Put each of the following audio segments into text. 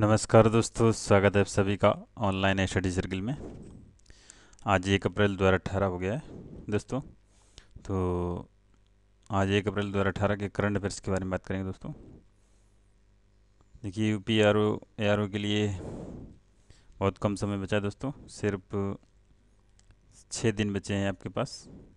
नमस्कार दोस्तों, स्वागत है आप सभी का ऑनलाइन स्टडी सर्कल में। आज 1 अप्रैल 2018 हो गया है दोस्तों। तो आज 1 अप्रैल 2018 के करंट अफेयर्स के बारे में बात करेंगे दोस्तों। देखिए, यूपी आर ओ के लिए बहुत कम समय बचा है दोस्तों। सिर्फ 6 दिन बचे हैं आपके पास।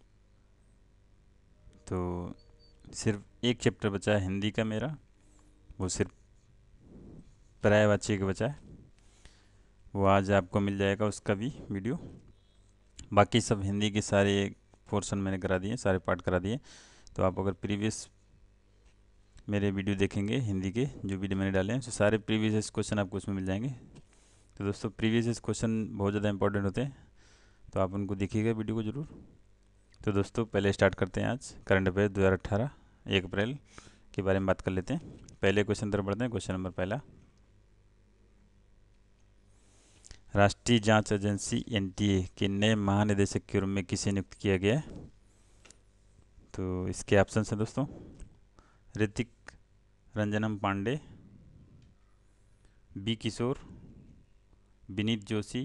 तो सिर्फ एक चैप्टर बचा है हिंदी का मेरा, वो सिर्फ पर्यायवाची का बचा है। वो आज आपको मिल जाएगा उसका भी वीडियो। बाकी सब हिंदी के सारे पोर्शन मैंने करा दिए, सारे पार्ट करा दिए। तो आप अगर प्रीवियस मेरे वीडियो देखेंगे हिंदी के, जो वीडियो मैंने डाले हैं, तो सारे प्रीवियस क्वेश्चन आपको उसमें मिल जाएंगे। तो दोस्तों, प्रीवियस क्वेश्चन बहुत ज़्यादा इंपॉर्टेंट होते हैं, तो आप उनको देखिएगा वीडियो को ज़रूर। तो दोस्तों, पहले स्टार्ट करते हैं आज करंट अफेयर 2018 1 अप्रैल के बारे में बात कर लेते हैं। पहले क्वेश्चन तरफ बढ़ते हैं। क्वेश्चन नंबर पहला, राष्ट्रीय जांच एजेंसी एनटीए के नए महानिदेशक के रूप में किसे नियुक्त किया गया है? तो इसके ऑप्शन हैं दोस्तों, ऋतिक रंजनम पांडे, बी किशोर, विनीत जोशी,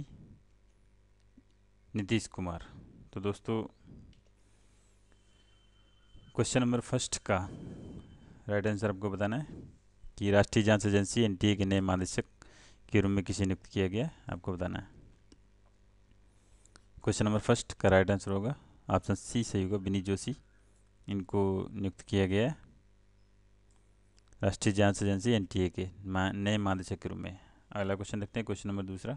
नीतीश कुमार। तो दोस्तों, क्वेश्चन नंबर फर्स्ट का राइट आंसर आपको बताना है कि राष्ट्रीय जांच एजेंसी एनटीए के नए महानिदेशक के रूप में किसे नियुक्त किया गया है, आपको बताना है। क्वेश्चन नंबर फर्स्ट का राइट आंसर होगा ऑप्शन सी सही होगा, विनीत जोशी। इनको नियुक्त किया गया है राष्ट्रीय जांच एजेंसी एनटीए के नए महानिदेशक के रूप में। अगला क्वेश्चन देखते हैं। क्वेश्चन नंबर दूसरा,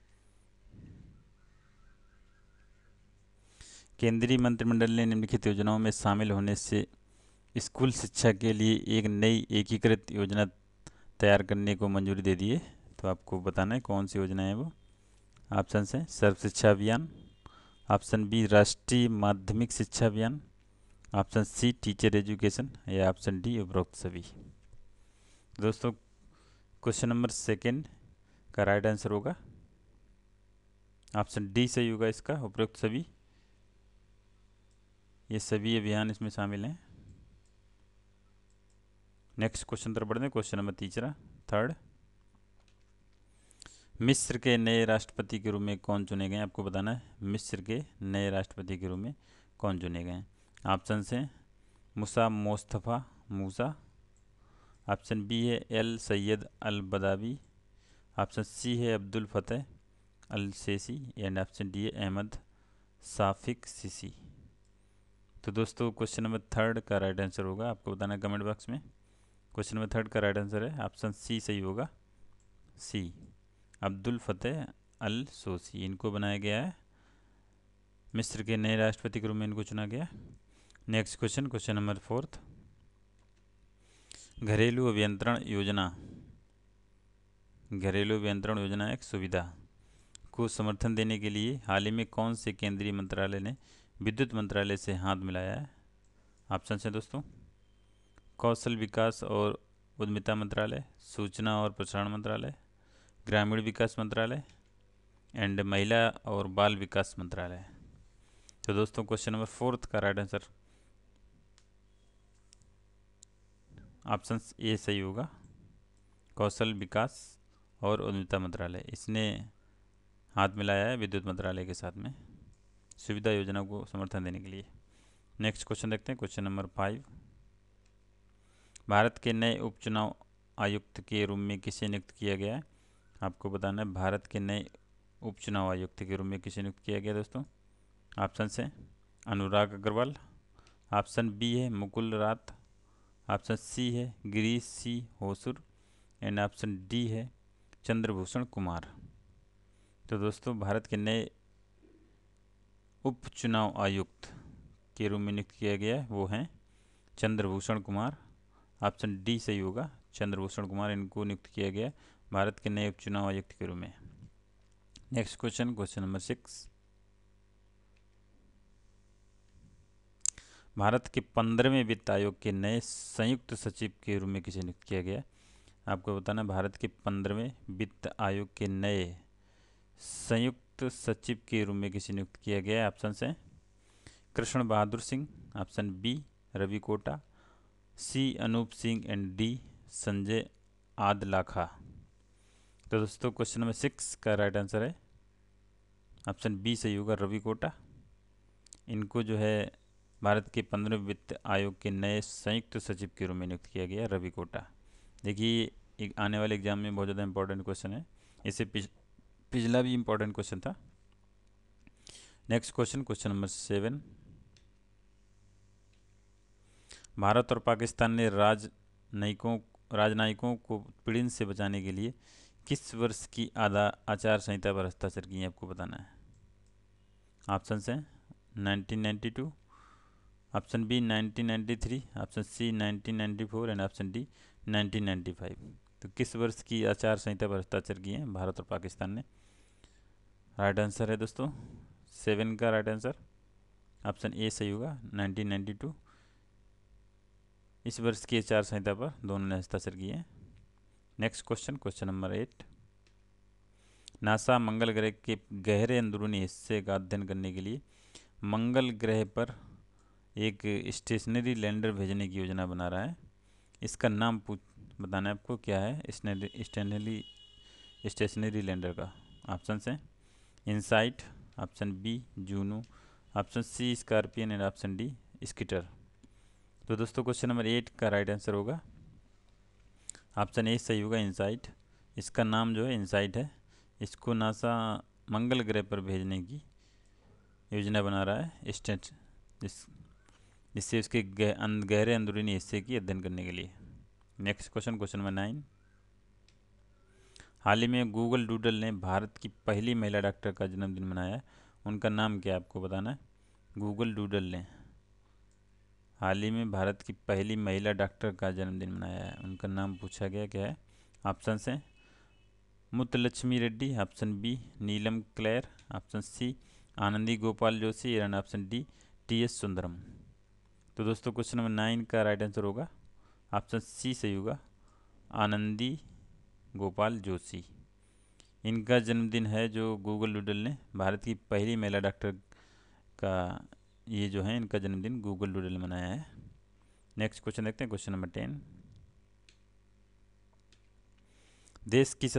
केंद्रीय मंत्रिमंडल ने निम्नलिखित योजनाओं में शामिल होने से स्कूल शिक्षा के लिए एक नई एकीकृत योजना तैयार करने को मंजूरी दे दी है। तो आपको बताना है कौन सी योजना है वो। ऑप्शन है सर्व शिक्षा अभियान, ऑप्शन बी राष्ट्रीय माध्यमिक शिक्षा अभियान, ऑप्शन सी टीचर एजुकेशन, या ऑप्शन डी उपरोक्त सभी। दोस्तों, क्वेश्चन नंबर सेकेंड का राइट आंसर होगा ऑप्शन डी सही होगा इसका, उपरोक्त सभी। ये सभी अभियान इसमें शामिल हैं। नेक्स्ट क्वेश्चन तरफ बढ़ते हैं। क्वेश्चन नंबर तीसरा, थर्ड, मिस्र के नए राष्ट्रपति के रूप में कौन चुने गए? आपको बताना है मिस्र के नए राष्ट्रपति के रूप में कौन चुने गए हैं। ऑप्शन हैं Moussa Mostafa Moussa, option B है El Sayed Al Badawi, option C है Abdul Fateh Al Sisi, and option D है अहमद साफिक सीसी। तो दोस्तों, क्वेश्चन नंबर थर्ड का राइट आंसर होगा, आपको बताना है कमेंट बॉक्स में। क्वेश्चन नंबर थर्ड का राइट आंसर है ऑप्शन सी सही होगा, सी अब्दुल फतेह अल सोसी। इनको बनाया गया है मिस्र के नए राष्ट्रपति के रूप में, इनको चुना गया। Next question, question number fourth, घरेलू अभियंत्रण योजना, घरेलू अभियंत्रण योजना एक सुविधा को समर्थन देने के लिए हाल ही में कौन से केंद्रीय मंत्रालय ने विद्युत मंत्रालय से हाथ मिलाया है? ऑप्शन है दोस्तों, कौशल विकास और उद्यमिता मंत्रालय, सूचना और प्रसारण मंत्रालय, ग्रामीण विकास मंत्रालय, एंड महिला और बाल विकास मंत्रालय। तो दोस्तों, क्वेश्चन नंबर फोर्थ का राइट आंसर ऑप्शन ए सही होगा, कौशल विकास और उद्यमिता मंत्रालय। इसने हाथ मिलाया है विद्युत मंत्रालय के साथ में सुविधा योजना को समर्थन देने के लिए। नेक्स्ट क्वेश्चन देखते हैं। क्वेश्चन नंबर 5, भारत के नए उपचुनाव आयुक्त के रूप में किसे नियुक्त किया गया है? आपको बताना है भारत के नए उपचुनाव आयुक्त के रूप में किसे नियुक्त किया गया दोस्तों। ऑप्शन है अनुराग अग्रवाल, ऑप्शन बी है मुकुल रात, ऑप्शन सी है Girish C Hosur, and option D है चंद्रभूषण कुमार। तो दोस्तों, भारत के नए उपचुनाव आयुक्त के रूप में नियुक्त किया गया है वो हैं चंद्रभूषण कुमार। ऑप्शन डी सही होगा, चंद्रभूषण कुमार, इनको नियुक्त किया गया भारत के नए उपचुनाव आयुक्त के रूप में। Next question, question number 6, Bharat के 15वें वित्त आयोग के नए संयुक्त सचिव के रूप में किसे नियुक्त किया गया? आपको बताना भारत के 15वें वित्त आयोग के नए संयुक्त सचिव के रूप में किसे नियुक्त किया गया है। ऑप्शन हैं Krishna Bahadur Singh, option B Ravi Kota, C Anoop Singh, and D Sanjay Adlakha. तो दोस्तों क्वेश्चन नंबर 6 का राइट आंसर है ऑप्शन बी सही होगा, रवि कोटा। इनको जो है भारत के 15वें वित्त आयोग के नए संयुक्त सचिव के रूप में नियुक्त किया गया, रवि कोटा। देखिए एक आने वाले एग्जाम में बहुत ज़्यादा इंपॉर्टेंट क्वेश्चन है, इससे पिछला भी इंपॉर्टेंट क्वेश्चन था। Next question, question number 7। Bharat और पाकिस्तान ने राजनयिकों को पीड़न से बचाने के लिए किस वर्ष की आचार संहिता पर हस्ताक्षर किए, आपको बताना है। ऑप्शन है 1992, option B 1993, option C 1994 and option D 1995। तो किस वर्ष की आचार संहिता पर हस्ताक्षर किए हैं भारत और पाकिस्तान ने? राइट आंसर है दोस्तों 7 का राइट आंसर ऑप्शन ए सही होगा, 1992। इस वर्ष की आचार संहिता पर दोनों ने हस्ताक्षर किए हैं। Next question, question number 8। NASA मंगल ग्रह के गहरे अंदरूनी हिस्से का अध्ययन करने के लिए मंगल ग्रह पर एक स्टेशनरी लैंडर भेजने की योजना बना रहा है। इसका नाम बताना है आपको, क्या है स्टेशनरी लैंडर का। ऑप्शन है InSight, option B Juno, option C Scorpion and option D Skeeter. तो दोस्तों क्वेश्चन नंबर 8 का राइट आंसर होगा ऑप्शन ए सही होगा, इनसाइट। इसका नाम जो है इनसाइट है। इसको नासा मंगल ग्रह पर भेजने की योजना बना रहा है जिससे उसके गहरे अंदरूनी हिस्से की अध्ययन करने के लिए। Next question, question number 9। हाल ही में गूगल डूडल ने भारत की पहली महिला डॉक्टर का जन्मदिन मनाया है। उनका नाम क्या है, आपको बताना है। गूगल डूडल ने हाल ही में भारत की पहली महिला डॉक्टर का जन्मदिन मनाया है। उनका नाम पूछा गया, क्या है? ऑप्शन है Muthulakshmi Reddy, option B Neelam Kler, option C Anandi Gopal Joshi and option D T S. Sundaram. तो दोस्तों क्वेश्चन नंबर 9 का राइट आंसर होगा ऑप्शन सी सही होगा, आनंदी गोपाल जोशी। इनका जन्मदिन है जो गूगल डूडल ने भारत की पहली महिला डॉक्टर का, ये जो है इनका जन्मदिन गूगल डूडल ने मनाया है। नेक्स्ट क्वेश्चन देखते हैं, क्वेश्चन नंबर 10। देश की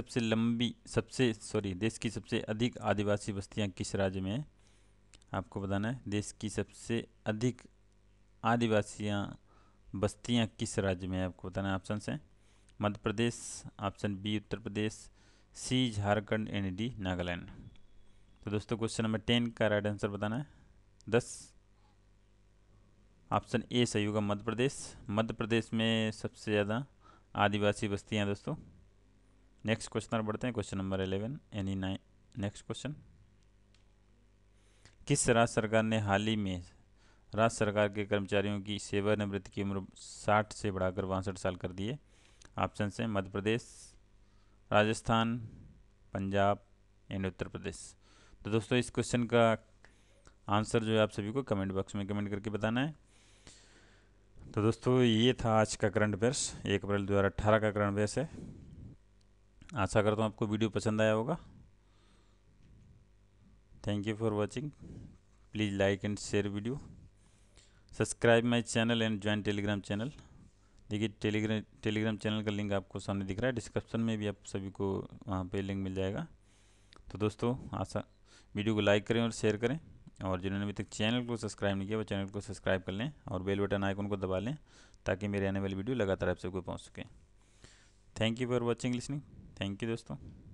सबसे अधिक आदिवासी बस्तियां किस राज्य में है? आपको बताना है देश की सबसे अधिक आदिवासियां बस्तियां किस राज्य में है, आपको बताना है। ऑप्शन है Madhya Pradesh, option B Uttar Pradesh, C Jharkhand and D Nagaland. तो दोस्तों क्वेश्चन नंबर 10 का राइट आंसर बताना है 10। ऑप्शन ए सही होगा, मध्य प्रदेश। मध्य प्रदेश में सबसे ज़्यादा आदिवासी बस्तियां हैं दोस्तों। नेक्स्ट क्वेश्चन पर बढ़ते हैं, क्वेश्चन नंबर 11 यानी 9। नेक्स्ट क्वेश्चन, किस राज्य सरकार ने हाल ही में राज्य सरकार के कर्मचारियों की सेवानिवृत्ति की उम्र 60 से बढ़ाकर 62 साल कर दी है? ऑप्शन है मध्य प्रदेश, राजस्थान, पंजाब एंड उत्तर प्रदेश। तो दोस्तों इस क्वेश्चन का आंसर जो है आप सभी को कमेंट बॉक्स में कमेंट करके बताना है। तो दोस्तों ये था आज का करंट अफेयर्स, 1 अप्रैल 2018 का करंट अफेयर्स है। आशा करता हूँ आपको वीडियो पसंद आया होगा। Thank you for watching. Please like and share video, subscribe my channel and join Telegram channel. देखिए टेलीग्राम चैनल का लिंक आपको सामने दिख रहा है, डिस्क्रिप्शन में भी आप सभी को वहाँ पे लिंक मिल जाएगा। तो दोस्तों वीडियो को लाइक करें और शेयर करें, और जिन्होंने अभी तक चैनल को सब्सक्राइब नहीं किया वो चैनल को सब्सक्राइब कर लें और बेल बटन आइकन को दबा लें ताकि मेरे आने वाली वीडियो लगातार आप सबको पहुँच सके। Thank you for watching listening. Thank you दोस्तों।